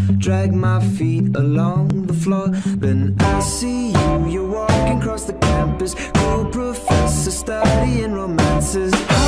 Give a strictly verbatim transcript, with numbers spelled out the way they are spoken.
drag my feet along the floor. Then I see you, you're walking across the campus, cool professor studying romances.